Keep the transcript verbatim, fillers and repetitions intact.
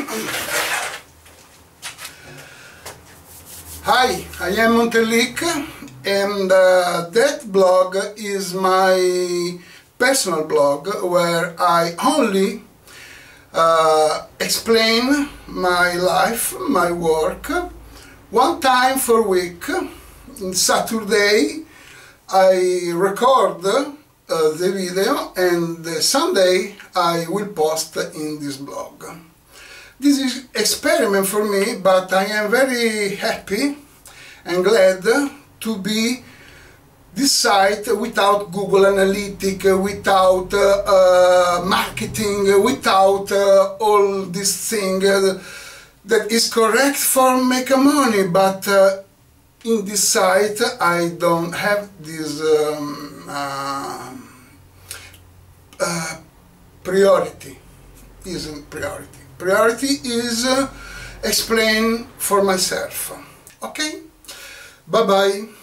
Hi, I am Montelic, and uh, that blog is my personal blog where I only uh, explain my life, my work, one time per week. On Saturday I record uh, the video, and uh, Sunday I will post in this blog. This is an experiment for me, but I am very happy and glad to be this site without Google Analytics, without uh, uh, marketing, without uh, all this thing uh, that is correct for make money, but uh, in this site I don't have this um, uh, uh, priority. Isn't priority. Priority is uh, explain for myself. Okay? Bye bye.